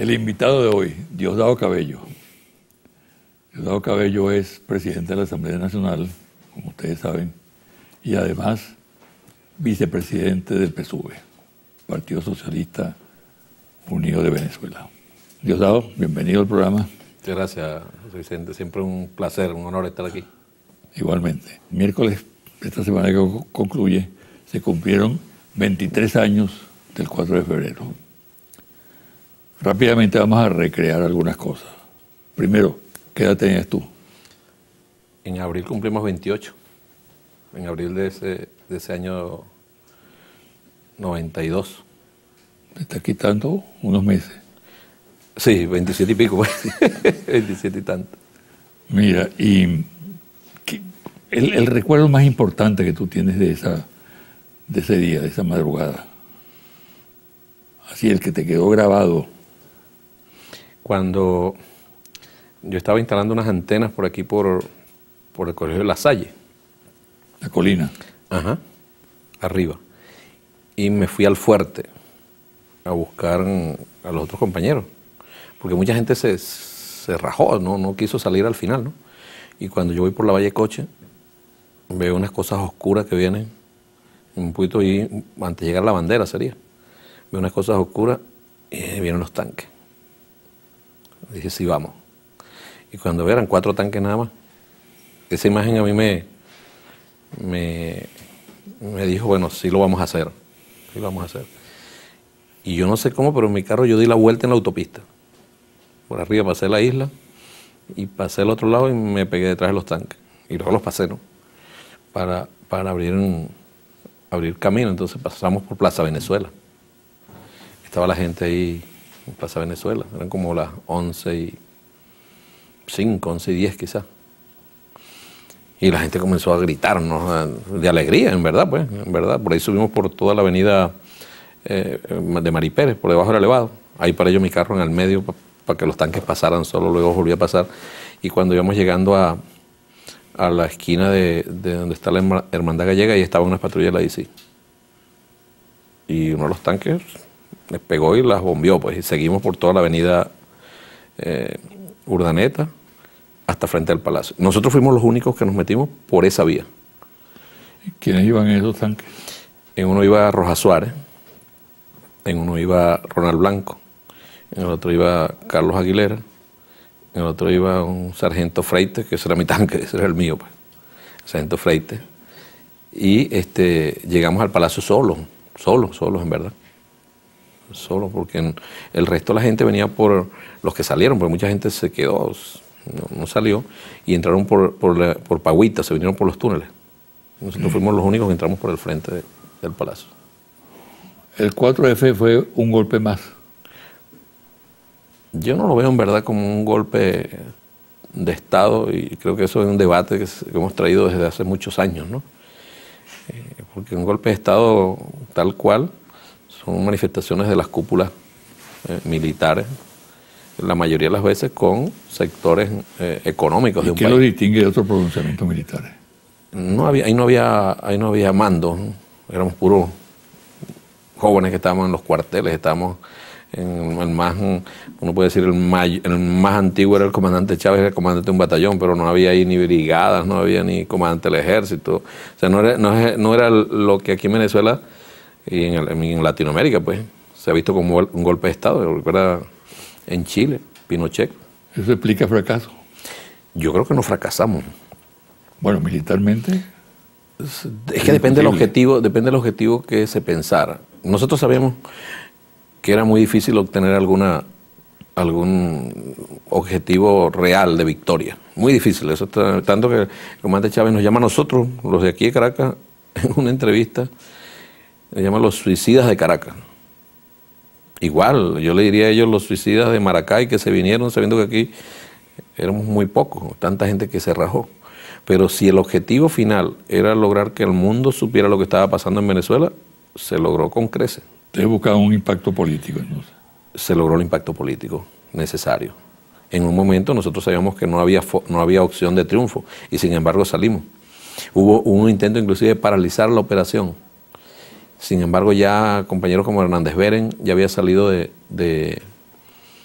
El invitado de hoy, Diosdado Cabello. Diosdado Cabello es presidente de la Asamblea Nacional, como ustedes saben, y además vicepresidente del PSUV, Partido Socialista Unido de Venezuela. Diosdado, bienvenido al programa. Muchas gracias, Vicente. Siempre un placer, un honor estar aquí. Igualmente. Miércoles, esta semana que concluye, se cumplieron 23 años del 4 de febrero. Rápidamente vamos a recrear algunas cosas. Primero, ¿qué edad tenías tú? En abril cumplimos 28. En abril de ese año 92. Te está quitando unos meses. Sí, 27 y pico. 27 y tanto. Mira, y el recuerdo más importante que tú tienes de ese día, de esa madrugada. Así, el que te quedó grabado. Cuando yo estaba instalando unas antenas por aquí, por el Colegio de La Salle. La colina. Ajá, arriba. Y me fui al fuerte a buscar a los otros compañeros. Porque mucha gente se rajó, no quiso salir al final, ¿no? Y cuando yo voy por la Valle Coche, veo unas cosas oscuras que vienen, un poquito ahí, antes de llegar a la bandera sería. Veo unas cosas oscuras y vienen los tanques. Dije, sí, vamos. Y cuando eran 4 tanques nada más, esa imagen a mí me dijo, bueno, sí lo vamos a hacer. Sí lo vamos a hacer. Y yo no sé cómo, pero en mi carro yo di la vuelta en la autopista. Por arriba pasé la isla y pasé al otro lado y me pegué detrás de los tanques. Y luego los pasé, ¿no? Para abrir camino. Entonces pasamos por Plaza Venezuela. Estaba la gente ahí en Plaza Venezuela. Eran como las 11:05, 11:10 quizás. Y la gente comenzó a gritarnos de alegría, en verdad, pues. En verdad, por ahí subimos por toda la avenida de Mari Pérez, por debajo del elevado. Ahí paré yo mi carro en el medio para que los tanques pasaran solo, luego volví a pasar. Y cuando íbamos llegando a la esquina de donde está la Hermandad Gallega, ahí estaban unas patrullas de la ICI. Y uno de los tanques les pegó y las bombió, pues. Y seguimos por toda la avenida Urdaneta hasta frente al Palacio. Nosotros fuimos los únicos que nos metimos por esa vía. ¿Quiénes iban en esos tanques? En uno iba Rojas Suárez, en uno iba Ronald Blanco, en el otro iba Carlos Aguilera, en el otro iba un sargento Freite, que ese era mi tanque, ese era el mío, pues, sargento Freite. Y llegamos al Palacio solos en verdad. Solos, porque el resto de la gente venía por los que salieron, porque mucha gente se quedó, no salió, y entraron por Pagüita, se vinieron por los túneles. Nosotros fuimos los únicos que entramos por el frente del Palacio. El 4F fue un golpe más. Yo no lo veo en verdad como un golpe de Estado, y creo que eso es un debate que hemos traído desde hace muchos años, ¿no? Porque un golpe de Estado tal cual son manifestaciones de las cúpulas militares, la mayoría de las veces con sectores económicos de un país. ¿Qué lo distingue de otros pronunciamientos militares? Ahí no había mando, ¿no? Éramos puros jóvenes que estábamos en los cuarteles, estábamos en el más, uno puede decir, el más antiguo era el comandante Chávez, era el comandante de un batallón, pero no había ahí ni brigadas, no había ni comandante del ejército. O sea, no era lo que aquí en Venezuela y en Latinoamérica, pues, se ha visto como un golpe de Estado. Recuerda en Chile, Pinochet. ¿Eso explica fracaso? Yo creo que no fracasamos. Bueno, militarmente. Es que depende del objetivo que se pensara. Nosotros sabíamos que era muy difícil obtener algún objetivo real de victoria. Muy difícil. Eso tanto que el comandante Chávez nos llama a nosotros, los de aquí de Caracas, en una entrevista, le llama los suicidas de Caracas. Igual, yo le diría a ellos los suicidas de Maracay que se vinieron sabiendo que aquí éramos muy pocos, tanta gente que se rajó. Pero si el objetivo final era lograr que el mundo supiera lo que estaba pasando en Venezuela, se logró con creces. Ustedes buscaban un impacto político, entonces. Se logró el impacto político necesario. En un momento nosotros sabíamos que no había opción de triunfo y sin embargo salimos. Hubo un intento inclusive de paralizar la operación. Sin embargo ya compañeros como Hernández Beren ya había salido de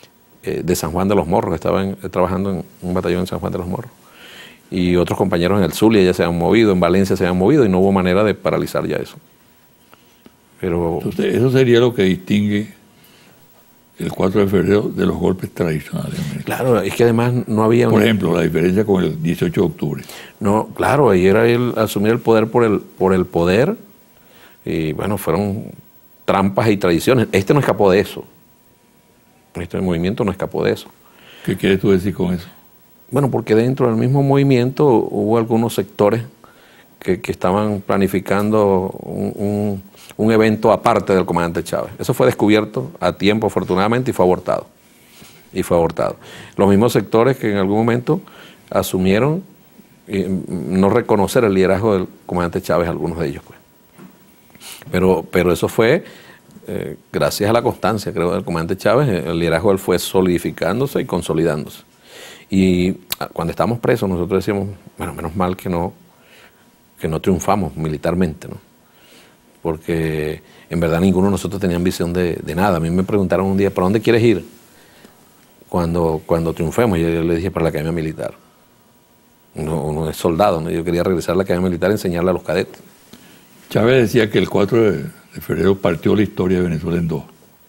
de San Juan de los Morros, que estaban trabajando en un batallón en San Juan de los Morros. Y otros compañeros en el Zulia ya se han movido, en Valencia se han movido y no hubo manera de paralizar ya eso. Pero entonces, eso sería lo que distingue el 4 de febrero de los golpes tradicionales. Claro, es que además no había... Por ejemplo, la diferencia con el 18 de octubre. No, claro, ahí era él asumir el poder por el poder, y bueno, fueron trampas y tradiciones. Este no escapó de eso. Este movimiento no escapó de eso. ¿Qué quieres tú decir con eso? Bueno, porque dentro del mismo movimiento hubo algunos sectores que estaban planificando un evento aparte del comandante Chávez. Eso fue descubierto a tiempo, afortunadamente, y fue abortado. Los mismos sectores que en algún momento asumieron no reconocer el liderazgo del comandante Chávez, algunos de ellos, pues. Pero eso fue gracias a la constancia, creo, del comandante Chávez. El liderazgo él fue solidificándose y consolidándose. Y cuando estábamos presos, nosotros decíamos, bueno, menos mal que no triunfamos militarmente, ¿no? Porque en verdad ninguno de nosotros tenía ambición de nada. A mí me preguntaron un día, ¿para dónde quieres ir cuando triunfemos? Y yo le dije, para la academia militar. Uno es soldado, ¿no? Yo quería regresar a la academia militar y enseñarle a los cadetes. Chávez decía que el 4 de febrero partió la historia de Venezuela en dos.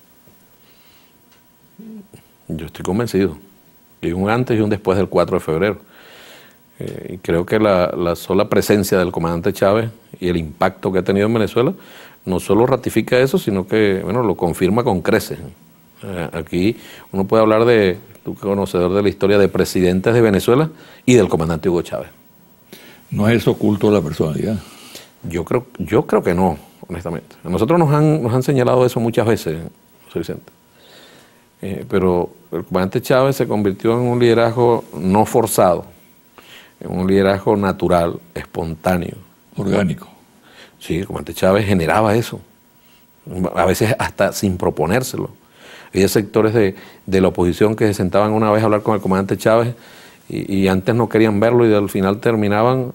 Yo estoy convencido. Hay un antes y un después del 4 de febrero. Y creo que la sola presencia del comandante Chávez y el impacto que ha tenido en Venezuela no solo ratifica eso, sino que bueno, lo confirma con creces. Aquí uno puede hablar de, tú conocedor de la historia, de presidentes de Venezuela y del comandante Hugo Chávez. ¿No es oculto la personalidad? Yo creo que no, honestamente. A nosotros nos han señalado eso muchas veces, José Vicente. Pero el comandante Chávez se convirtió en un liderazgo no forzado, en un liderazgo natural, espontáneo. Orgánico. Sí, el comandante Chávez generaba eso, a veces hasta sin proponérselo. Había sectores de la oposición que se sentaban una vez a hablar con el comandante Chávez y antes no querían verlo y al final terminaban,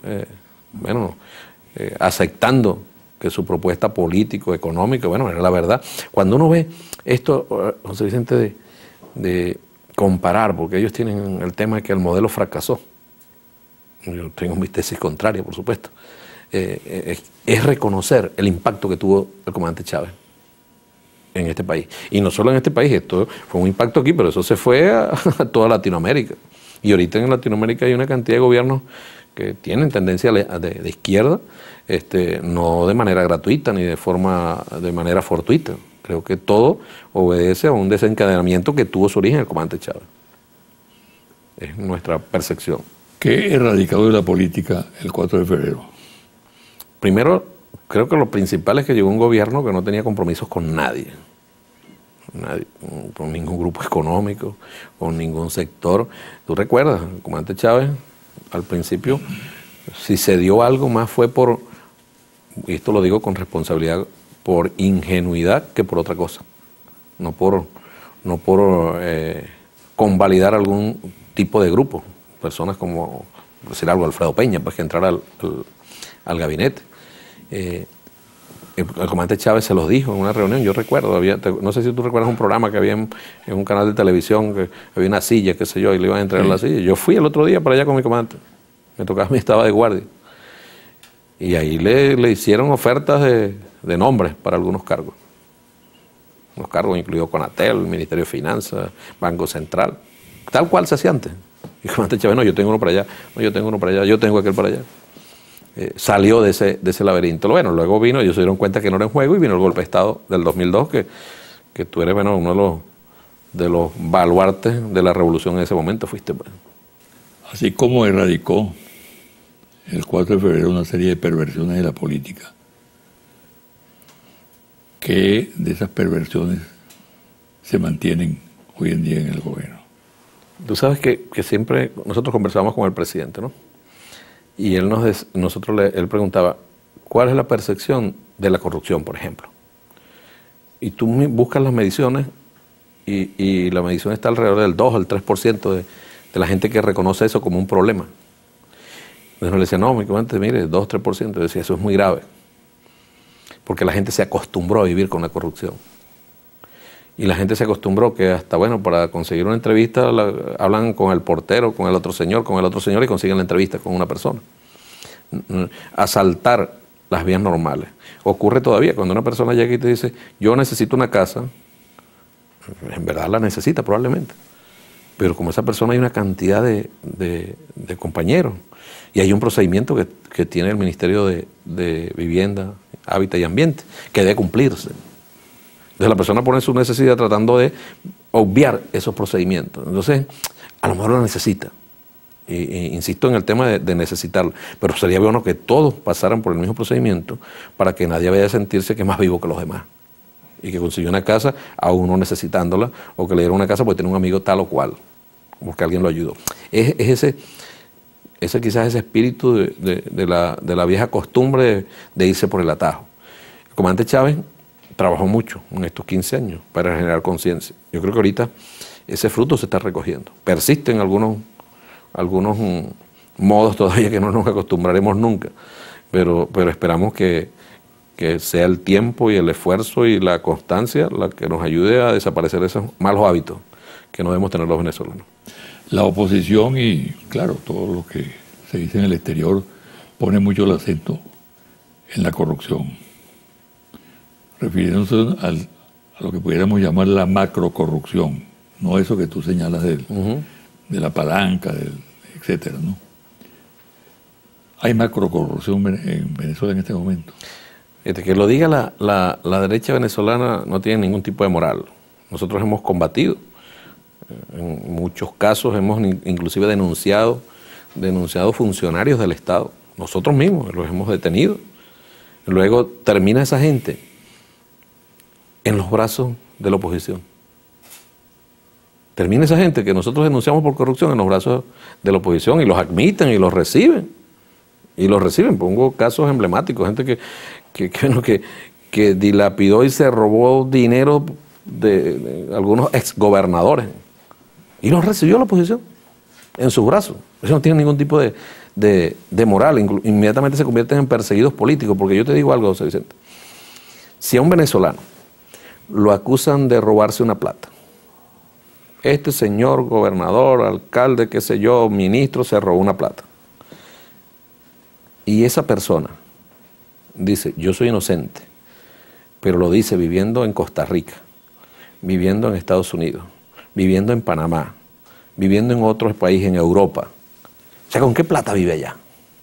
aceptando que su propuesta político, económica, bueno, era la verdad. Cuando uno ve esto, José Vicente, de comparar, porque ellos tienen el tema de que el modelo fracasó. Yo tengo mi tesis contraria, por supuesto. Es reconocer el impacto que tuvo el comandante Chávez en este país. Y no solo en este país, esto fue un impacto aquí, pero eso se fue a toda Latinoamérica. Y ahorita en Latinoamérica hay una cantidad de gobiernos que tienen tendencia de izquierda, no de manera gratuita ni de manera fortuita. Creo que todo obedece a un desencadenamiento que tuvo su origen el comandante Chávez. Es nuestra percepción. ¿Qué erradicado de la política el 4 de febrero? Primero, creo que lo principal es que llegó un gobierno que no tenía compromisos con nadie. Con ningún grupo económico, con ningún sector. ¿Tú recuerdas? El comandante Chávez, al principio, si se dio algo más fue por, y esto lo digo con responsabilidad, por ingenuidad que por otra cosa. No por convalidar algún tipo de grupo. Personas como, por decir algo, Alfredo Peña, pues que entrara al gabinete. El comandante Chávez se los dijo en una reunión, yo recuerdo, no sé si tú recuerdas un programa que había en un canal de televisión, que había una silla, qué sé yo, y le iban a entregar la silla. Yo fui el otro día para allá con mi comandante, me tocaba, me estaba de guardia. Y ahí le hicieron ofertas de nombres para algunos cargos. Los cargos incluidos Conatel, Ministerio de Finanzas, Banco Central, tal cual se hacía antes. Y el comandante Chávez, no, yo tengo uno para allá, no, yo tengo uno para allá, yo tengo aquel para allá. Salió de ese laberinto. Bueno, luego vino, ellos se dieron cuenta que no era en juego y vino el golpe de Estado del 2002, que tú eres uno de los baluartes de la revolución en ese momento, fuiste. Pues. Así como erradicó el 4 de febrero una serie de perversiones de la política, ¿qué de esas perversiones se mantienen hoy en día en el gobierno? Tú sabes que siempre nosotros conversamos con el presidente, ¿no? Y él él preguntaba, ¿cuál es la percepción de la corrupción, por ejemplo? Y tú buscas las mediciones y la medición está alrededor del 2 al 3% de la gente que reconoce eso como un problema. Entonces le decía, no, mi comandante, mire, 2, 3%. Yo decía, eso es muy grave. Porque la gente se acostumbró a vivir con la corrupción. Y la gente se acostumbró que hasta, bueno, para conseguir una entrevista hablan con el portero, con el otro señor y consiguen la entrevista con una persona. Asaltar las vías normales. Ocurre todavía cuando una persona llega y te dice, yo necesito una casa, en verdad la necesita probablemente, pero como esa persona hay una cantidad de compañeros y hay un procedimiento que tiene el Ministerio de Vivienda, Hábitat y Ambiente que debe cumplirse. Entonces la persona pone su necesidad tratando de obviar esos procedimientos. Entonces, a lo mejor lo necesita. Insisto en el tema de necesitarlo, pero sería bueno que todos pasaran por el mismo procedimiento para que nadie vaya a sentirse que es más vivo que los demás y que consiguió una casa a uno necesitándola o que le dieron una casa porque tiene un amigo tal o cual, porque alguien lo ayudó. Es quizás ese espíritu de la vieja costumbre de irse por el atajo. El comandante Chávez trabajó mucho en estos 15 años para generar conciencia. Yo creo que ahorita ese fruto se está recogiendo. Persisten algunos modos todavía que no nos acostumbraremos nunca, pero esperamos que sea el tiempo y el esfuerzo y la constancia la que nos ayude a desaparecer esos malos hábitos que no debemos tener los venezolanos. La oposición y, claro, todo lo que se dice en el exterior pone mucho el acento en la corrupción, refiriéndose a lo que pudiéramos llamar la macrocorrupción, no eso que tú señalas de la palanca, etcétera, ¿no? Hay macrocorrupción en Venezuela en este momento. Que lo diga la derecha venezolana no tiene ningún tipo de moral. Nosotros hemos combatido, en muchos casos hemos inclusive denunciado funcionarios del Estado. Nosotros mismos los hemos detenido. Luego termina esa gente en los brazos de la oposición. Termina esa gente que nosotros denunciamos por corrupción en los brazos de la oposición y los admiten y los reciben. Y los reciben. Pongo casos emblemáticos, gente que dilapidó y se robó dinero de algunos exgobernadores. Y los recibió la oposición en sus brazos. Eso no tiene ningún tipo de moral. Inmediatamente se convierten en perseguidos políticos. Porque yo te digo algo, José Vicente. Si a un venezolano lo acusan de robarse una plata, este señor gobernador, alcalde, qué sé yo, ministro, se robó una plata. Y esa persona dice, yo soy inocente, pero lo dice viviendo en Costa Rica, viviendo en Estados Unidos, viviendo en Panamá, viviendo en otros países, en Europa. O sea, ¿con qué plata vive allá?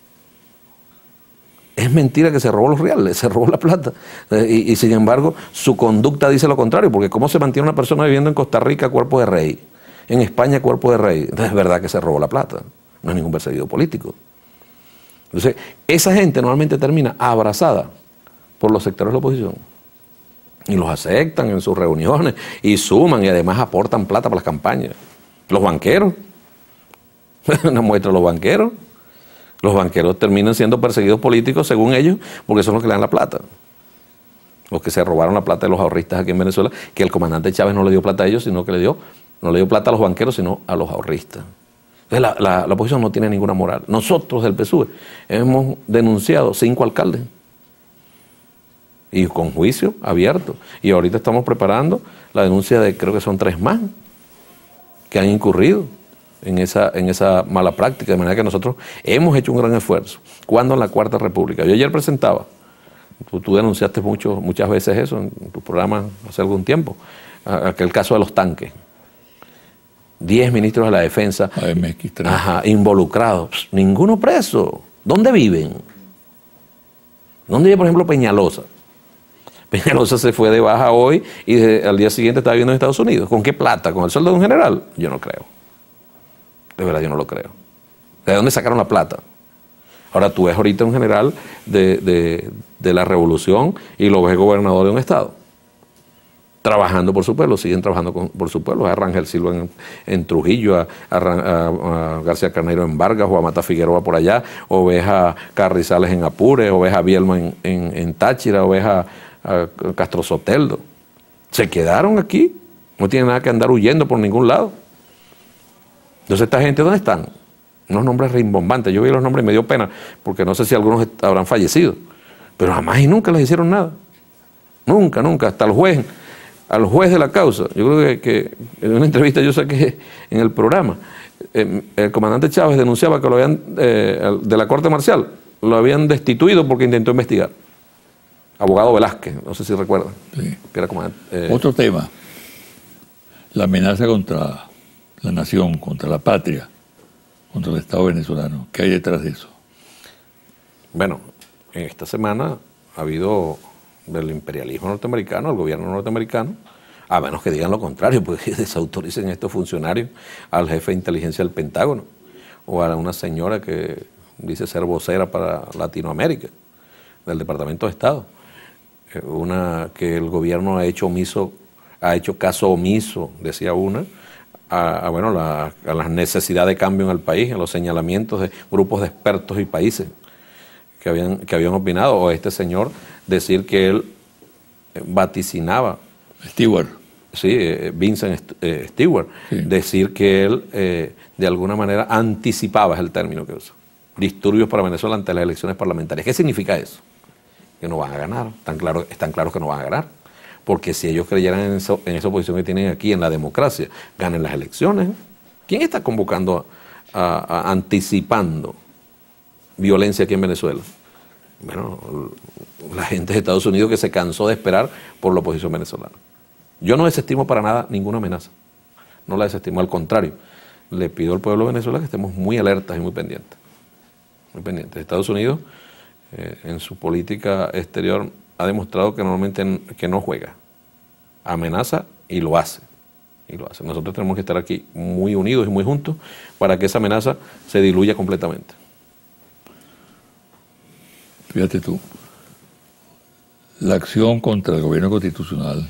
Es mentira que se robó los reales, se robó la plata. Y sin embargo, su conducta dice lo contrario, porque ¿cómo se mantiene una persona viviendo en Costa Rica cuerpo de rey? En España cuerpo de rey. Entonces es verdad que se robó la plata, no es ningún perseguido político. Entonces, esa gente normalmente termina abrazada por los sectores de la oposición. Y los aceptan en sus reuniones y suman y además aportan plata para las campañas. Los banqueros, nos muestran los banqueros. Los banqueros terminan siendo perseguidos políticos según ellos porque son los que le dan la plata. Los que se robaron la plata de los ahorristas aquí en Venezuela, que el comandante Chávez no le dio plata a ellos, sino que no le dio plata a los banqueros, sino a los ahorristas. Entonces la oposición no tiene ninguna moral. Nosotros del PSUV hemos denunciado 5 alcaldes y con juicio abierto. Y ahorita estamos preparando la denuncia de, creo que son 3 más, que han incurrido en esa mala práctica, de manera que nosotros hemos hecho un gran esfuerzo. ¿Cuándo? En la Cuarta República. Yo ayer presentaba, tú denunciaste muchas veces eso en tu programa hace algún tiempo, aquel caso de los tanques. 10 ministros de la defensa involucrados, ninguno preso. ¿Dónde viven? ¿Dónde vive, por ejemplo, Peñalosa? Peñalosa se fue de baja hoy y al día siguiente está viviendo en Estados Unidos. ¿Con qué plata? ¿Con el sueldo de un general? Yo no creo. De verdad, yo no lo creo. ¿De dónde sacaron la plata? Ahora tú ves ahorita un general de la revolución y lo ves gobernador de un estado. Trabajando por su pueblo, siguen trabajando por su pueblo. A Rangel Silva en Trujillo, a García Carneiro en Vargas, o a Mata Figueroa por allá, o ves a Carrizales en Apure, o ves a Bielma en Táchira, o ves a Castro Soteldo. Se quedaron aquí, no tienen nada que andar huyendo por ningún lado. Entonces, ¿esta gente dónde están? Unos nombres rimbombantes. Yo vi los nombres y me dio pena, porque no sé si algunos habrán fallecido, pero jamás y nunca les hicieron nada. Nunca, nunca. Hasta el juez al juez de la causa. Yo creo que en una entrevista yo saqué en el programa, el comandante Chávez denunciaba que lo habían, de la Corte Marcial, lo habían destituido porque intentó investigar. Abogado Velázquez, no sé si recuerdan. Sí. Que era comandante, Otro tema, la amenaza contra la nación, contra la patria, contra el Estado venezolano. ¿Qué hay detrás de eso? Bueno, en esta semana ha habido del imperialismo norteamericano, el gobierno norteamericano, a menos que digan lo contrario, porque desautoricen estos funcionarios al jefe de inteligencia del Pentágono o a una señora que dice ser vocera para Latinoamérica, del Departamento de Estado. Una que el gobierno ha hecho caso omiso, decía una, a la necesidad de cambio en el país, a los señalamientos de grupos de expertos y países que habían opinado, o este señor decir que él vaticinaba. Stewart. Sí, Vincent Stewart, sí. Decir que él de alguna manera anticipaba, es el término que usa, disturbios para Venezuela ante las elecciones parlamentarias. ¿Qué significa eso? Que no van a ganar, están claros que no van a ganar, porque si ellos creyeran en esa posición que tienen aquí, en la democracia, ganen las elecciones. ¿Quién está convocando, anticipando violencia aquí en Venezuela? Bueno, la gente de Estados Unidos que se cansó de esperar por la oposición venezolana. Yo no desestimo para nada ninguna amenaza, no la desestimo, al contrario, le pido al pueblo de Venezuela que estemos muy alertas y muy pendientes. Muy pendientes. Estados Unidos, en su política exterior, ha demostrado que normalmente que no juega, amenaza y lo hace. Nosotros tenemos que estar aquí muy unidos y muy juntos para que esa amenaza se diluya completamente. Fíjate tú, la acción contra el gobierno constitucional,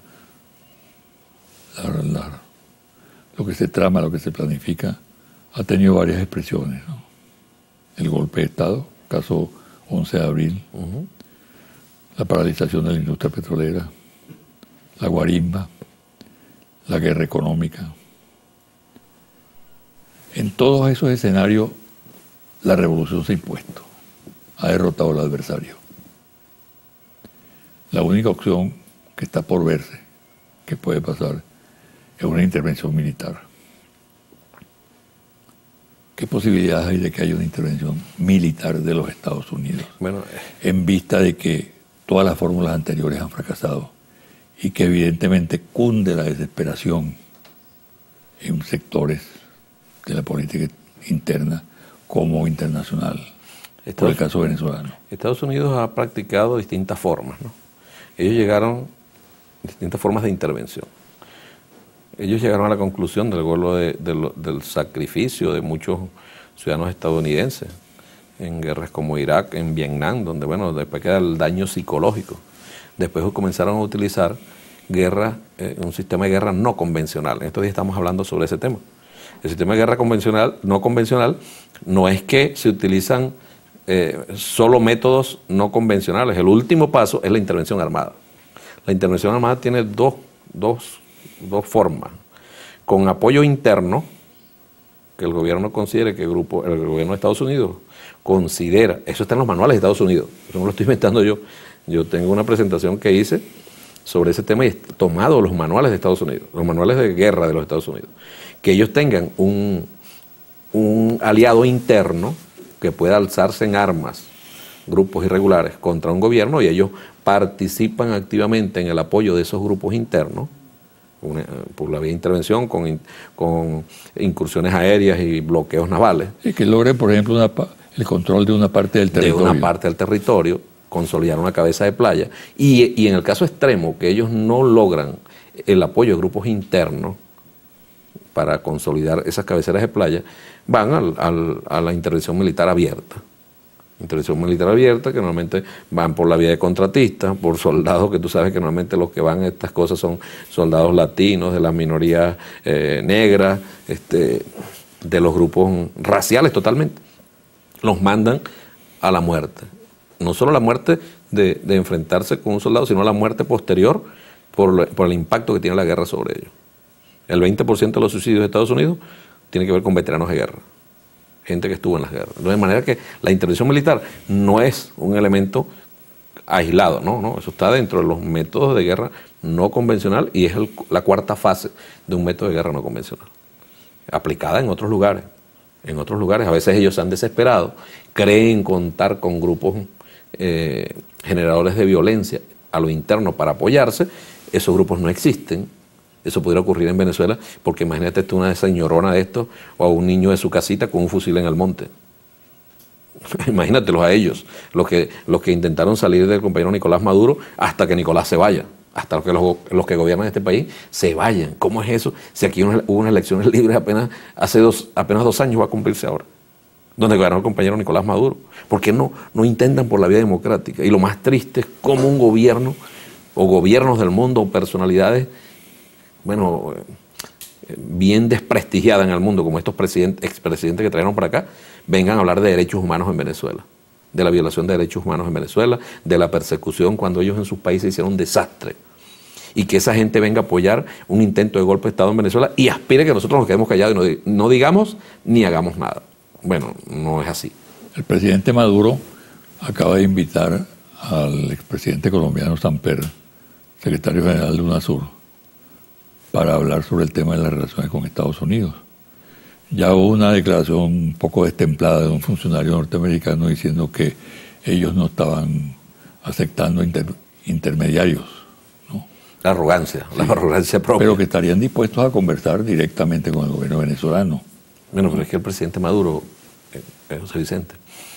lo que se trama, lo que se planifica, ha tenido varias expresiones, ¿no? El golpe de Estado, caso 11 de abril, la paralización de la industria petrolera, la guarimba, la guerra económica. En todos esos escenarios, la revolución se ha impuesto, ha derrotado al adversario. La única opción que está por verse, que puede pasar, es una intervención militar. ¿Qué posibilidades hay de que haya una intervención militar de los Estados Unidos? Bueno, en vista de que todas las fórmulas anteriores han fracasado y que evidentemente cunde la desesperación en sectores de la política interna como internacional, por el caso venezolano. Estados Unidos ha practicado distintas formas, ¿no? Ellos llegaron a distintas formas de intervención. Ellos llegaron a la conclusión del sacrificio de muchos ciudadanos estadounidenses en guerras como Irak, en Vietnam, donde, bueno, después queda el daño psicológico. Después comenzaron a utilizar un sistema de guerra no convencional. En estos días estamos hablando sobre ese tema. El sistema de guerra no convencional no es que se utilizan solo métodos no convencionales. El último paso es la intervención armada. La intervención armada tiene dos formas. Con apoyo interno, que el gobierno considere que el gobierno de Estados Unidos considera, eso está en los manuales de Estados Unidos, eso no lo estoy inventando yo. Yo tengo una presentación que hice sobre ese tema y he tomado los manuales de Estados Unidos, los manuales de guerra de los Estados Unidos, que ellos tengan un aliado interno que pueda alzarse en armas, grupos irregulares, contra un gobierno, y ellos participan activamente en el apoyo de esos grupos internos, por la vía de intervención, con incursiones aéreas y bloqueos navales. Y que logre, por ejemplo, el control de una parte del territorio. De una parte del territorio, consolidar una cabeza de playa. Y en el caso extremo, que ellos no logran el apoyo de grupos internos para consolidar esas cabeceras de playa, van a la intervención militar abierta. Intervención militar abierta, que normalmente van por la vía de contratistas, por soldados, que tú sabes que normalmente los que van a estas cosas son soldados latinos, de las minorías negras, de los grupos raciales totalmente. Los mandan a la muerte. No solo la muerte de enfrentarse con un soldado, sino la muerte posterior por el impacto que tiene la guerra sobre ellos. El 20% de los suicidios de Estados Unidos tiene que ver con veteranos de guerra, gente que estuvo en las guerras. De manera que la intervención militar no es un elemento aislado, no, eso está dentro de los métodos de guerra no convencional y es la cuarta fase de un método de guerra no convencional, aplicada en otros lugares. En otros lugares a veces ellos se han desesperado, creen contar con grupos generadores de violencia a lo interno para apoyarse, esos grupos no existen. Eso pudiera ocurrir en Venezuela, porque imagínate tú una señorona de estos o a un niño de su casita con un fusil en el monte. Imagínatelos a ellos, los que intentaron salir del compañero Nicolás Maduro hasta que Nicolás se vaya, hasta que los que gobiernan este país se vayan. ¿Cómo es eso? Si aquí hubo unas elecciones libres apenas 2 años, va a cumplirse ahora, donde gobernó el compañero Nicolás Maduro. ¿Por qué no intentan por la vía democrática? Y lo más triste es cómo un gobierno o gobiernos del mundo o personalidades, bueno, bien desprestigiadas en el mundo, como estos expresidentes que trajeron para acá, vengan a hablar de derechos humanos en Venezuela, de la violación de derechos humanos en Venezuela, de la persecución cuando ellos en sus países hicieron un desastre. Y que esa gente venga a apoyar un intento de golpe de Estado en Venezuela y aspire que nosotros nos quedemos callados y no digamos ni hagamos nada. Bueno, no es así. El presidente Maduro acaba de invitar al expresidente colombiano Samper, secretario general de UNASUR, para hablar sobre el tema de las relaciones con Estados Unidos. Ya hubo una declaración un poco destemplada de un funcionario norteamericano diciendo que ellos no estaban aceptando intermediarios, ¿no? La arrogancia propia. Pero que estarían dispuestos a conversar directamente con el gobierno venezolano. Bueno, pero es que el presidente Maduro, José Vicente,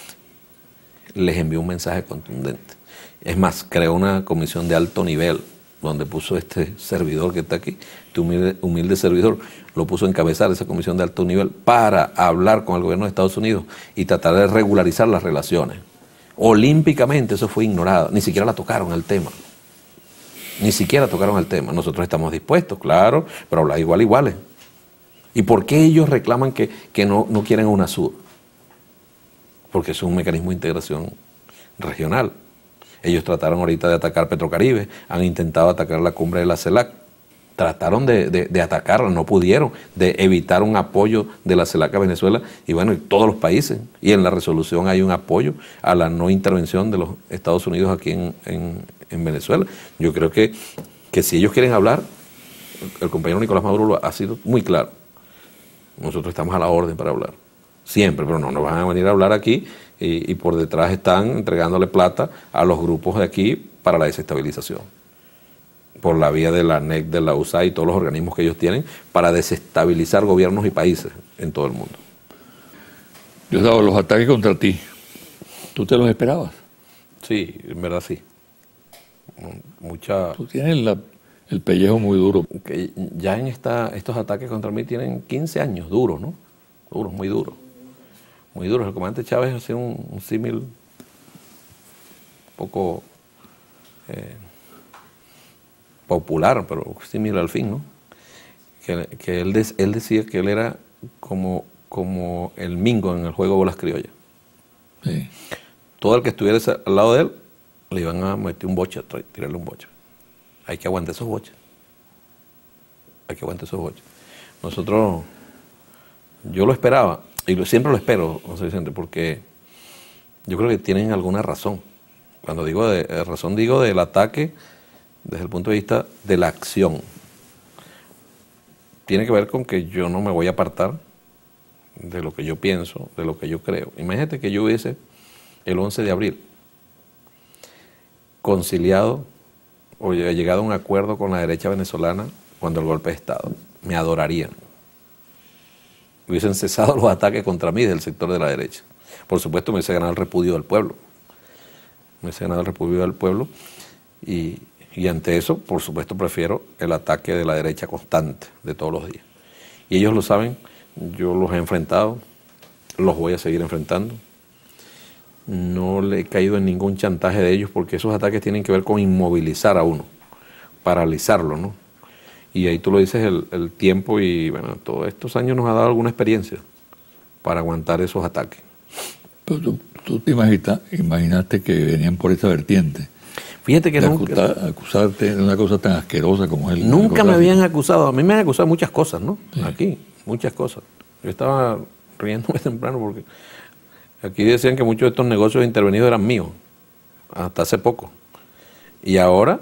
les envió un mensaje contundente. Es más, creó una comisión de alto nivel donde puso este servidor que está aquí, este humilde servidor, lo puso a encabezar esa comisión de alto nivel para hablar con el gobierno de Estados Unidos y tratar de regularizar las relaciones. Olímpicamente eso fue ignorado, ni siquiera la tocaron el tema. Ni siquiera tocaron el tema. Nosotros estamos dispuestos, claro, pero hablar iguales. ¿Y por qué ellos reclaman que no quieren UNASUR? Porque es un mecanismo de integración regional. Ellos trataron ahorita de atacar Petrocaribe, han intentado atacar la cumbre de la CELAC, trataron de atacarla, no pudieron, de evitar un apoyo de la CELAC a Venezuela y bueno, y todos los países. Y en la resolución hay un apoyo a la no intervención de los Estados Unidos aquí en Venezuela. Yo creo que si ellos quieren hablar, el compañero Nicolás Maduro ha sido muy claro. Nosotros estamos a la orden para hablar, siempre, pero no nos van a venir a hablar aquí y por detrás están entregándole plata a los grupos de aquí para la desestabilización, por la vía de la ANEC, de la USAID y todos los organismos que ellos tienen para desestabilizar gobiernos y países en todo el mundo. Diosdado, los ataques contra ti, ¿tú te los esperabas? Sí, en verdad sí. Tú tienes el pellejo muy duro. Que ya en estos ataques contra mí tienen 15 años, duros, ¿no? Duros, muy duros. Muy duros. El comandante Chávez hace un símil un poco popular, pero símil al fin, ¿no? Que él decía que él era como el Mingo en el juego de bolas criollas. Sí. Todo el que estuviera al lado de él, le iban a meter un boche, tirarle un boche. Hay que aguantar esos boches. Hay que aguantar esos boches. Yo lo esperaba, y siempre lo espero, José Vicente, porque yo creo que tienen alguna razón. Cuando digo de razón, digo del ataque desde el punto de vista de la acción. Tiene que ver con que yo no me voy a apartar de lo que yo pienso, de lo que yo creo. Imagínate que yo hubiese el 11 de abril conciliado o llegado a un acuerdo con la derecha venezolana cuando el golpe de Estado. Me adorarían. Hubiesen cesado los ataques contra mí del sector de la derecha. Por supuesto me hubiese ganado el repudio del pueblo. Y ante eso, por supuesto, prefiero el ataque de la derecha constante de todos los días. Y ellos lo saben, yo los he enfrentado, los voy a seguir enfrentando. No le he caído en ningún chantaje de ellos porque esos ataques tienen que ver con inmovilizar a uno, paralizarlo, ¿no? Y ahí tú lo dices, el tiempo y bueno, todos estos años nos ha dado alguna experiencia para aguantar esos ataques. Pero tú te imaginaste que venían por esa vertiente. Fíjate que acusarte de una cosa tan asquerosa como es el nunca me habían acusado. A mí me han acusado muchas cosas, ¿no? Sí. Aquí, muchas cosas. Yo estaba riéndome temprano porque aquí decían que muchos de estos negocios intervenidos eran míos, hasta hace poco. Y ahora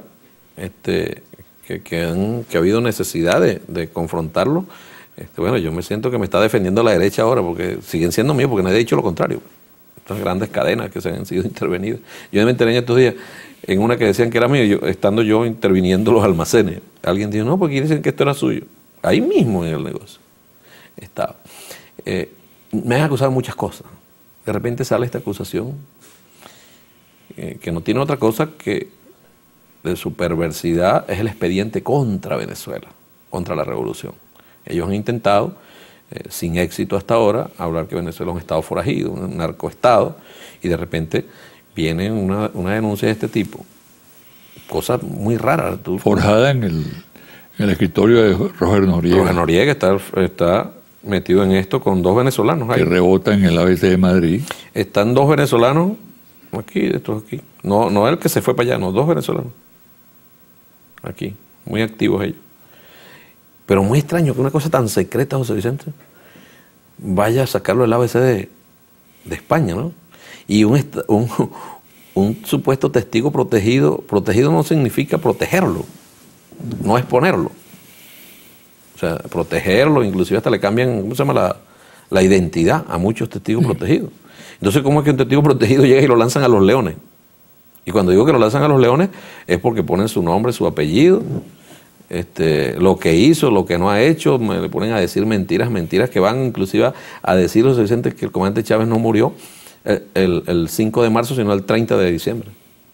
que ha habido necesidad de confrontarlo, bueno, yo me siento que me está defendiendo la derecha ahora, porque siguen siendo míos, porque nadie ha dicho lo contrario. Estas grandes cadenas que se han sido intervenidas. Yo me enteré en estos días en una que decían que era mío, estando yo interviniendo los almacenes. Alguien dijo, no, porque dicen que esto era suyo. Ahí mismo en el negocio estaba. Me han acusado de muchas cosas. De repente sale esta acusación que no tiene otra cosa que de su perversidad, es el expediente contra Venezuela, contra la revolución. Ellos han intentado, sin éxito hasta ahora, hablar que Venezuela es un estado forajido, un narcoestado, y de repente viene una denuncia de este tipo. Cosa muy rara. Forjada en el escritorio de Roger Noriega. Roger Noriega está metido en esto con 2 venezolanos ahí. Que rebota en el ABC de Madrid. Están 2 venezolanos aquí, estos aquí. No el que se fue para allá, no, 2 venezolanos. Aquí, muy activos ellos. Pero muy extraño que una cosa tan secreta, José Vicente, vaya a sacarlo del ABC de España, ¿no? Y un supuesto testigo protegido no significa protegerlo, no exponerlo. O sea, protegerlo, inclusive hasta le cambian, ¿cómo se llama? La identidad a muchos testigos protegidos. Entonces, ¿cómo es que un testigo protegido llega y lo lanzan a los leones? Y cuando digo que lo lanzan a los leones es porque ponen su nombre, su apellido, lo que hizo, lo que no ha hecho, le ponen a decir mentiras que van inclusive a decir los Vicente que el comandante Chávez no murió el 5 de marzo, sino el 30 de diciembre.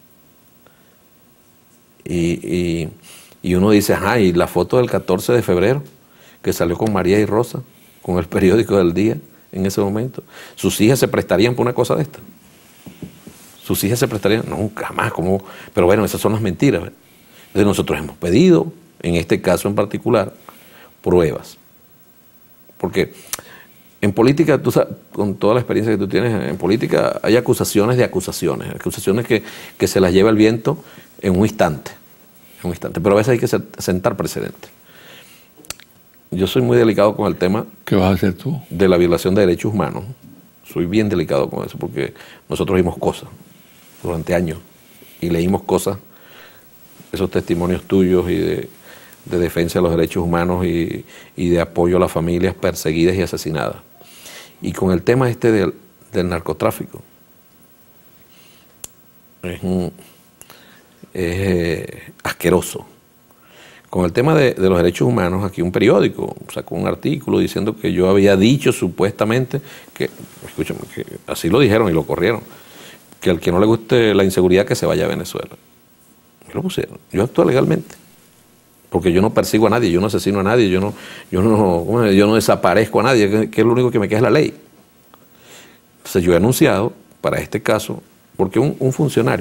Y uno dice, ajá, y la foto del 14 de febrero, que salió con María y Rosa, con el periódico del día en ese momento. ¿Sus hijas se prestarían por una cosa de esta? ¿Sus hijas se prestarían? No, jamás. ¿Cómo? Pero bueno, esas son las mentiras. Entonces nosotros hemos pedido, en este caso en particular, pruebas. Porque en política, tú sabes, con toda la experiencia que tú tienes, en política hay acusaciones de acusaciones que se las lleva el viento en un instante. Pero a veces hay que sentar precedentes. Yo soy muy delicado con el tema. ¿Qué vas a hacer tú? De la violación de derechos humanos. Soy bien delicado con eso, porque nosotros vimos cosas durante años y leímos cosas, esos testimonios tuyos y de defensa de los derechos humanos y de apoyo a las familias perseguidas y asesinadas. Y con el tema del narcotráfico, es asqueroso. Con el tema de los derechos humanos, aquí un periódico sacó un artículo diciendo que yo había dicho supuestamente que, escúchame, que así lo dijeron y lo corrieron, que al que no le guste la inseguridad que se vaya a Venezuela. Y lo pusieron. Yo actúo legalmente, porque yo no persigo a nadie, yo no asesino a nadie, yo no desaparezco a nadie, que es lo único que me queda es la ley. Entonces yo he anunciado para este caso, porque un funcionario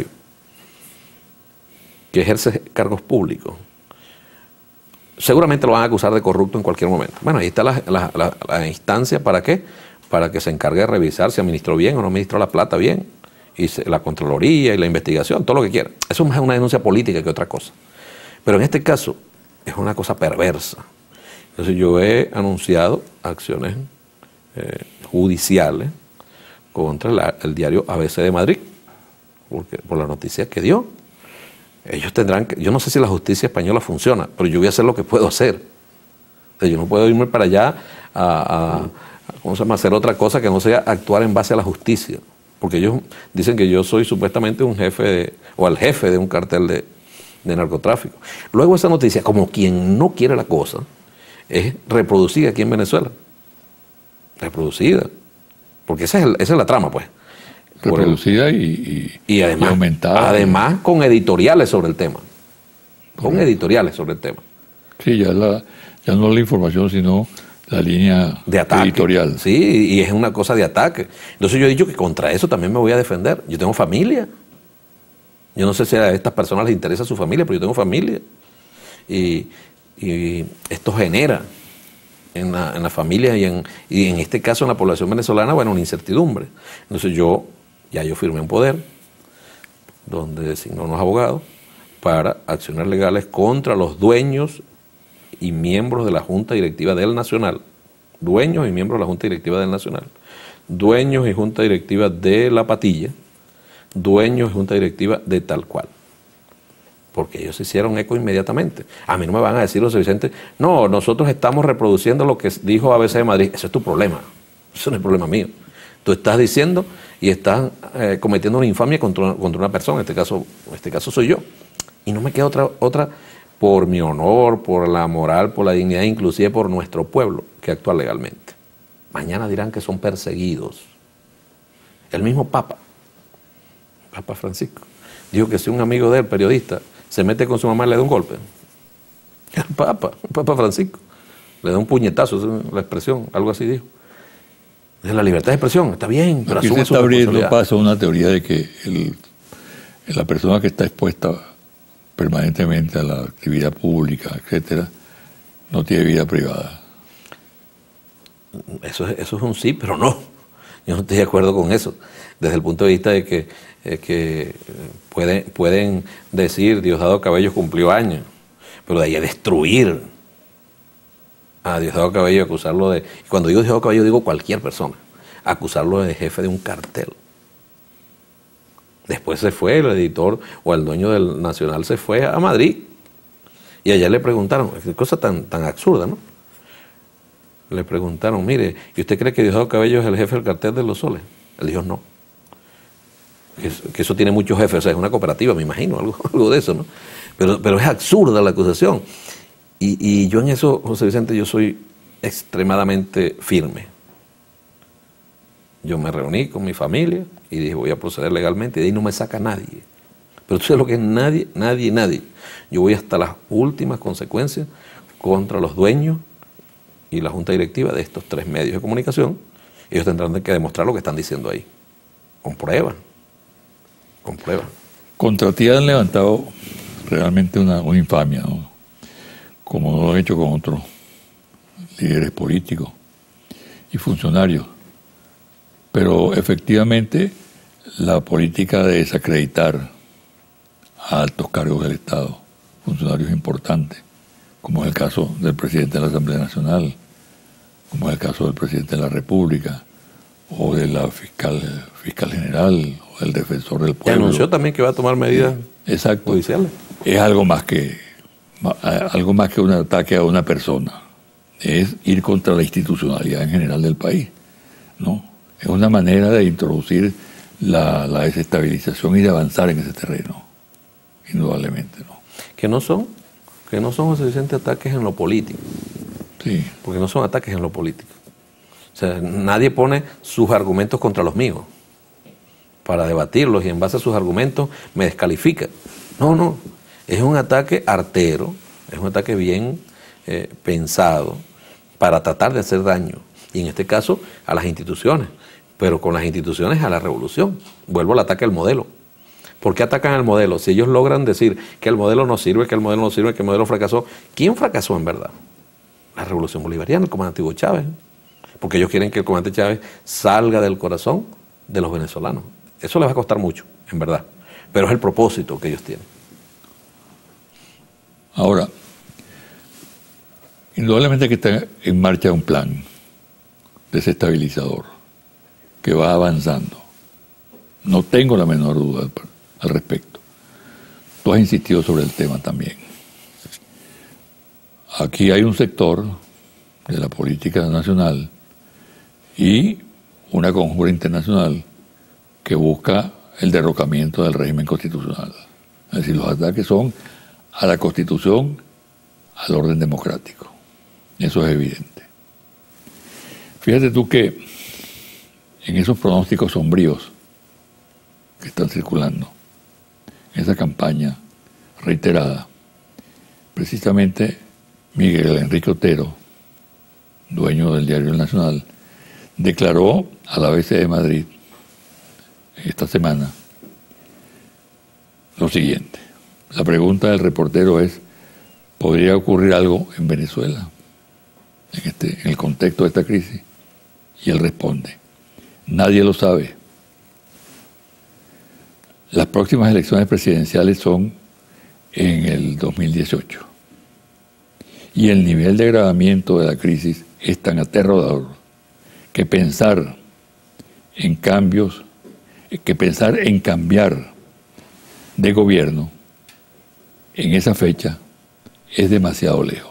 que ejerce cargos públicos, seguramente lo van a acusar de corrupto en cualquier momento. Bueno, ahí está la instancia, ¿para qué? Para que se encargue de revisar si administró bien o no administró la plata bien, y la Contraloría y la investigación, todo lo que quiera. Eso es más una denuncia política que otra cosa. Pero en este caso es una cosa perversa. Entonces yo he anunciado acciones judiciales contra el diario ABC de Madrid, por la noticia que dio. Ellos tendrán que, yo no sé si la justicia española funciona, pero yo voy a hacer lo que puedo hacer. O sea, yo no puedo irme para allá ¿cómo se llama?, hacer otra cosa que no sea actuar en base a la justicia. Porque ellos dicen que yo soy supuestamente un jefe o el jefe de un cartel de narcotráfico. Luego esa noticia, como quien no quiere la cosa, es reproducida aquí en Venezuela. Reproducida. Porque esa es la trama, pues. Reproducida y además, aumentada. Además con editoriales sobre el tema. Con editoriales sobre el tema. Sí, ya no la información, sino la línea de ataque, editorial. Sí, y es una cosa de ataque. Entonces yo he dicho que contra eso también me voy a defender. Yo tengo familia. Yo no sé si a estas personas les interesa su familia, pero yo tengo familia. Y esto genera en la familia y en este caso en la población venezolana, bueno, una incertidumbre. Entonces yo firmé un poder donde designó unos abogados para acciones legales contra los dueños y miembros de la Junta Directiva del Nacional, dueños y miembros de la Junta Directiva del Nacional, dueños y Junta Directiva de La Patilla, dueños y Junta Directiva de tal cual. porque ellos se hicieron eco inmediatamente. A mí no me van a decir los Vicente, no, nosotros estamos reproduciendo lo que dijo ABC de Madrid. Eso es tu problema, eso no es problema mío. Tú estás diciendo y estás cometiendo una infamia contra una persona, en este caso soy yo. Y no me queda otra por mi honor, por la moral, por la dignidad, inclusive por nuestro pueblo, que actúa legalmente. Mañana dirán que son perseguidos. El mismo Papa Francisco, dijo que si un amigo de él, periodista, se mete con su mamá, le da un golpe. El Papa Francisco, le da un puñetazo, esa es la expresión, algo así dijo. Es la libertad de expresión, está bien, pero aquí se está abriendo paso a una teoría de que la persona que está expuesta permanentemente a la actividad pública, etcétera, no tiene vida privada. Eso es un sí, pero no. Yo no estoy de acuerdo con eso. Desde el punto de vista de que pueden decir Diosdado Cabello cumplió años, pero de ahí a destruir a Diosdado Cabello, acusarlo de... Cuando digo Diosdado Cabello digo cualquier persona, acusarlo de jefe de un cartel. Después se fue, el editor o el dueño del Nacional se fue a Madrid y allá le preguntaron, qué cosa tan absurda, ¿no? Le preguntaron, mire, ¿y usted cree que Diosdado Cabello es el jefe del cartel de Los Soles? Él dijo, no. Que eso tiene muchos jefes, o sea, es una cooperativa, me imagino, algo de eso, ¿no? Pero es absurda la acusación. Y yo en eso, José Vicente, yo soy extremadamente firme. Yo me reuní con mi familia y dije, voy a proceder legalmente, y de ahí no me saca nadie. Pero tú sabes lo que es nadie. Yo voy hasta las últimas consecuencias contra los dueños y la junta directiva de estos 3 medios de comunicación. Ellos tendrán que demostrar lo que están diciendo ahí, con pruebas. Contra ti han levantado realmente una infamia, ¿no? Como lo han hecho con otros líderes políticos y funcionarios. Pero efectivamente la política de desacreditar a altos cargos del Estado, funcionarios importantes, como es el caso del presidente de la Asamblea Nacional, como es el caso del presidente de la República, o de la fiscal general, o del defensor del pueblo. Y anunció también que va a tomar medidas judiciales. Es algo más que un ataque a una persona. Es ir contra la institucionalidad en general del país, ¿no? Es una manera de introducir la desestabilización y de avanzar en ese terreno, indudablemente, ¿no? Que no son suficientes ataques en lo político. Sí. Porque no son ataques en lo político. O sea, nadie pone sus argumentos contra los míos para debatirlos y en base a sus argumentos me descalifica. No. Es un ataque artero, es un ataque bien pensado para tratar de hacer daño. Y en este caso a las instituciones, pero con las instituciones a la revolución. Vuelvo al ataque al modelo. ¿Por qué atacan al modelo? Si ellos logran decir que el modelo no sirve, que el modelo fracasó, ¿quién fracasó en verdad? La revolución bolivariana, el comandante Hugo Chávez. Porque ellos quieren que el comandante Chávez salga del corazón de los venezolanos. Eso les va a costar mucho, en verdad. Pero es el propósito que ellos tienen. Ahora, indudablemente que está en marcha un plan desestabilizador que va avanzando. No tengo la menor duda al respecto. Tú has insistido sobre el tema también. Aquí hay un sector de la política nacional y una conjura internacional que busca el derrocamiento del régimen constitucional. Es decir, los ataques son a la Constitución, al orden democrático. Eso es evidente. Fíjate tú que en esos pronósticos sombríos que están circulando, en esa campaña reiterada, precisamente Miguel Enrique Otero, dueño del diario El Nacional, declaró a la ABC de Madrid esta semana lo siguiente. La pregunta del reportero es, ¿podría ocurrir algo en Venezuela en el contexto de esta crisis? Y él responde, nadie lo sabe. Las próximas elecciones presidenciales son en el 2018. Y el nivel de agravamiento de la crisis es tan aterrador que pensar en cambiar de gobierno en esa fecha es demasiado lejos.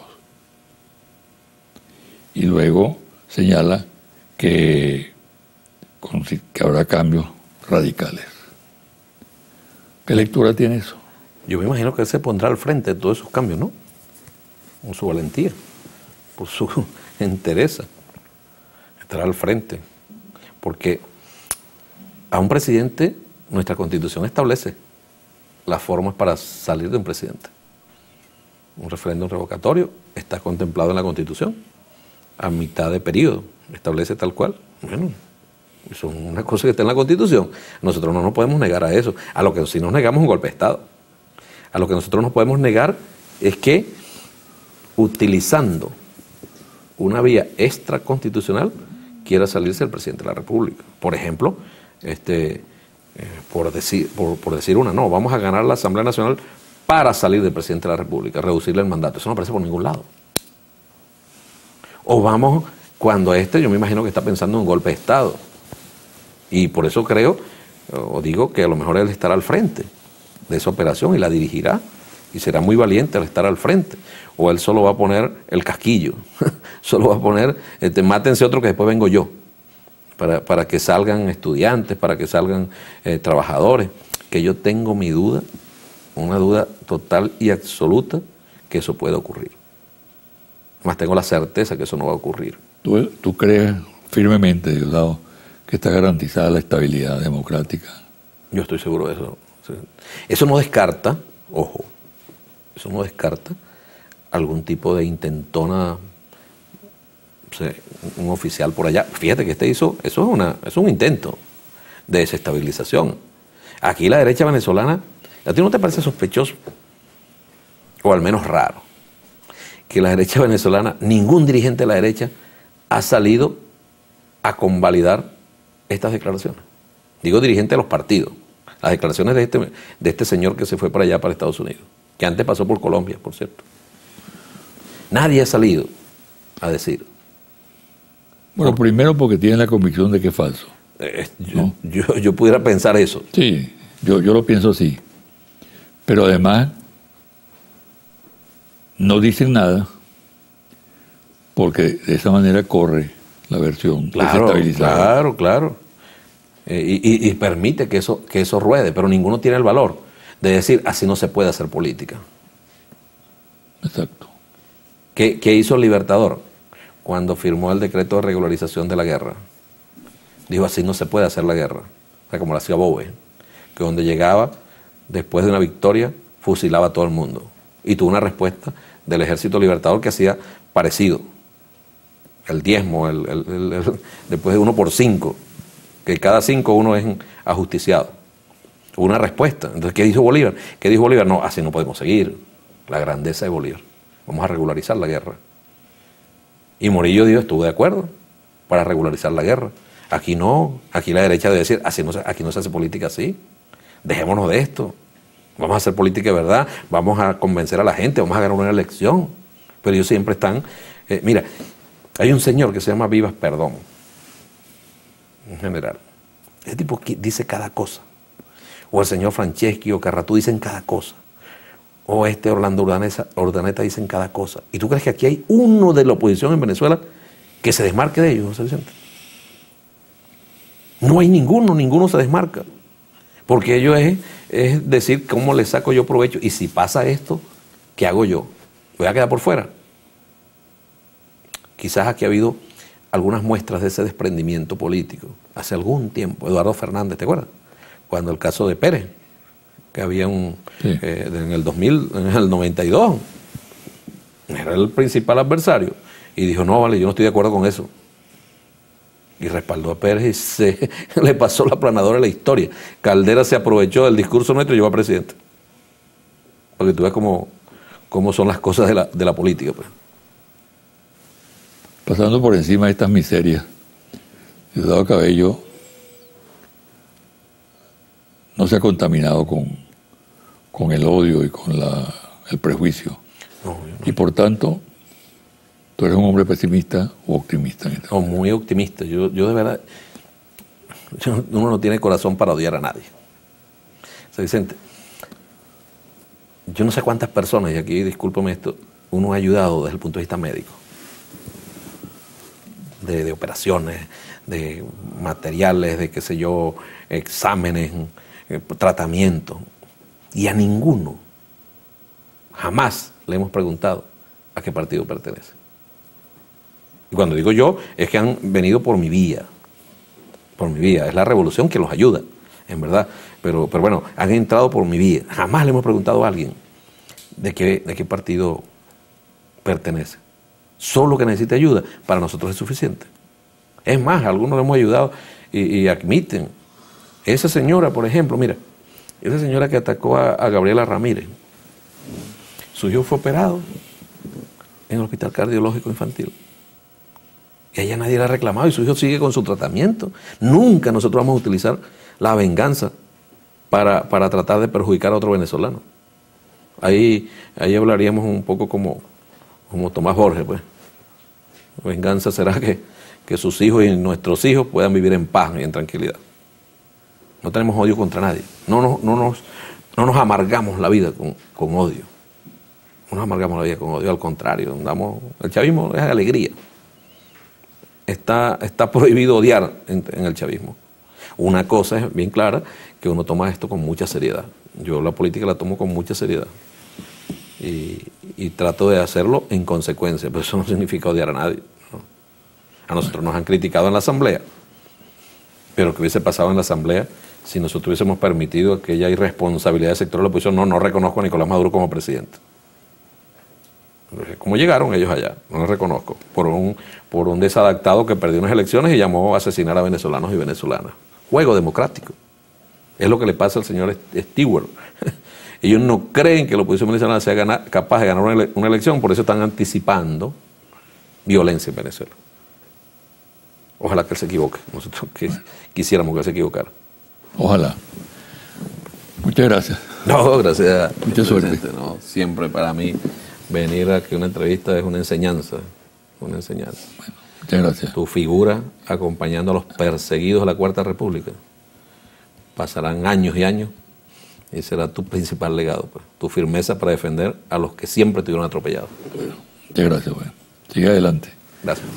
Y luego señala que habrá cambios radicales. ¿Qué lectura tiene eso? Yo me imagino que él se pondrá al frente de todos esos cambios, ¿no? Con su valentía, por su entereza. Estará al frente. Porque a un presidente, nuestra Constitución establece las formas para salir de un presidente. Un referéndum revocatorio está contemplado en la Constitución. A mitad de periodo, establece tal cual. Bueno, eso es una cosa que está en la Constitución. Nosotros no nos podemos negar a eso. A lo que si nos negamos un golpe de Estado. A lo que nosotros nos podemos negar es que, utilizando una vía extraconstitucional, quiera salirse el presidente de la República. Por ejemplo, por decir una, no, vamos a ganar la Asamblea Nacional para salir del presidente de la República, reducirle el mandato. Eso no aparece por ningún lado. O vamos, cuando yo me imagino que está pensando en un golpe de Estado. Y por eso creo, o digo, que a lo mejor él estará al frente de esa operación y la dirigirá. Y será muy valiente al estar al frente. O él solo va a poner el casquillo. Solo va a poner, mátense otro que después vengo yo. Para que salgan estudiantes, para que salgan trabajadores. Que yo tengo mi duda, una duda total y absoluta, que eso puede ocurrir. Más tengo la certeza que eso no va a ocurrir. ¿Tú crees firmemente, Diosdado, que está garantizada la estabilidad democrática? Yo estoy seguro de eso. Eso no descarta, ojo, eso no descarta algún tipo de intentona, un oficial por allá. Fíjate que eso es un intento de desestabilización. Aquí la derecha venezolana, ¿a ti no te parece sospechoso? O al menos raro, que la derecha venezolana, ningún dirigente de la derecha ha salido a convalidar estas declaraciones. Digo dirigente de los partidos. Las declaraciones de este señor que se fue para allá, para Estados Unidos, que antes pasó por Colombia, por cierto. Nadie ha salido a decir. Bueno, primero porque tienen la convicción de que es falso. ¿No? Yo pudiera pensar eso. Sí, yo lo pienso así. Pero además no dicen nada porque de esa manera corre la versión desestabilizada. Claro. Y permite que eso ruede, pero ninguno tiene el valor de decir, así no se puede hacer política. Exacto. ¿Qué hizo el Libertador cuando firmó el decreto de regularización de la guerra? Dijo, así no se puede hacer la guerra. O sea, como la hacía Bowe, que donde llegaba, después de una victoria, fusilaba a todo el mundo. Y tuvo una respuesta del Ejército Libertador que hacía parecido. El diezmo, después de 1 por 5, que cada 5 uno es ajusticiado. Hubo una respuesta. Entonces, ¿qué dijo Bolívar? No, así no podemos seguir. La grandeza de Bolívar. Vamos a regularizar la guerra. Y Morillo dijo, estuvo de acuerdo para regularizar la guerra. Aquí no, aquí la derecha debe decir, aquí no se hace política así. Dejémonos de esto. Vamos a hacer política de verdad, vamos a convencer a la gente, vamos a ganar una elección. Pero ellos siempre están... mira, hay un señor que se llama Vivas Perdón, en general. Ese tipo dice cada cosa. O el señor Franceschi o Carratú dicen cada cosa. O Orlando Urdaneta dicen cada cosa. ¿Y tú crees que aquí hay uno de la oposición en Venezuela que se desmarque de ellos, José Vicente? No hay ninguno se desmarca. Porque ellos es decir cómo le saco yo provecho. Y si pasa esto, ¿qué hago yo? ¿Voy a quedar por fuera? Quizás aquí ha habido algunas muestras de ese desprendimiento político. Hace algún tiempo, Eduardo Fernández, ¿te acuerdas? Cuando el caso de Pérez, que había en el 2000, en el 92, era el principal adversario. Y dijo, no, vale, yo no estoy de acuerdo con eso. Y respaldó a Pérez y se le pasó la aplanadora de la historia. Caldera se aprovechó del discurso nuestro y llegó a presidente. Porque tú ves cómo son las cosas de la política. Pues. Pasando por encima de estas miserias, Diosdado Cabello no se ha contaminado con el odio y con el prejuicio. No. Y por tanto, ¿tú eres un hombre pesimista o optimista? No, muy optimista. Yo de verdad, uno no tiene corazón para odiar a nadie. O sea, Vicente, yo no sé cuántas personas, y aquí discúlpame esto, uno ha ayudado desde el punto de vista médico, de operaciones, de materiales, de qué sé yo, exámenes, tratamientos, y a ninguno jamás le hemos preguntado a qué partido pertenece. Y cuando digo yo, es que han venido por mi vía, es la revolución que los ayuda, en verdad, pero bueno, han entrado por mi vía. Jamás le hemos preguntado a alguien de qué partido pertenece. Solo que necesite ayuda, para nosotros es suficiente. Es más, algunos le hemos ayudado y admiten. Esa señora, por ejemplo, mira, esa señora que atacó a Gabriela Ramírez, su hijo fue operado en el Hospital Cardiológico Infantil. Y a ella nadie le ha reclamado y su hijo sigue con su tratamiento. Nunca nosotros vamos a utilizar la venganza para tratar de perjudicar a otro venezolano. Ahí hablaríamos un poco como Tomás Borges, pues. Venganza será que sus hijos y nuestros hijos puedan vivir en paz y en tranquilidad. No tenemos odio contra nadie. No nos amargamos la vida con odio. No nos amargamos la vida con odio, al contrario. El chavismo es alegría. Está prohibido odiar en el chavismo. Una cosa es bien clara, que uno toma esto con mucha seriedad. Yo la política la tomo con mucha seriedad. Y trato de hacerlo en consecuencia, pero eso no significa odiar a nadie, ¿no? A nosotros nos han criticado en la Asamblea, pero ¿qué hubiese pasado en la Asamblea si nosotros hubiésemos permitido aquella irresponsabilidad del sector de la oposición? No reconozco a Nicolás Maduro como presidente. ¿Cómo llegaron ellos allá? No lo reconozco. Por un desadaptado que perdió unas elecciones y llamó a asesinar a venezolanos y venezolanas. Juego democrático. Es lo que le pasa al señor Stewart. Ellos no creen que la oposición venezolana sea capaz de ganar una elección, por eso están anticipando violencia en Venezuela. Ojalá que él se equivoque. Nosotros quisiéramos que él se equivocara. Ojalá. Muchas gracias. No, gracias. Mucha suerte. No, siempre para mí venir aquí a una entrevista es una enseñanza. Una enseñanza. Bueno, muchas gracias. Tu figura acompañando a los perseguidos de la Cuarta República. Pasarán años y años y será tu principal legado, pues. Tu firmeza para defender a los que siempre estuvieron atropellados. Bueno, muchas gracias. Bueno. Sigue adelante. Gracias.